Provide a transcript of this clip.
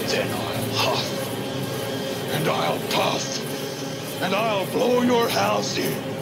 Then I'll huff, and I'll puff, and I'll blow your house in.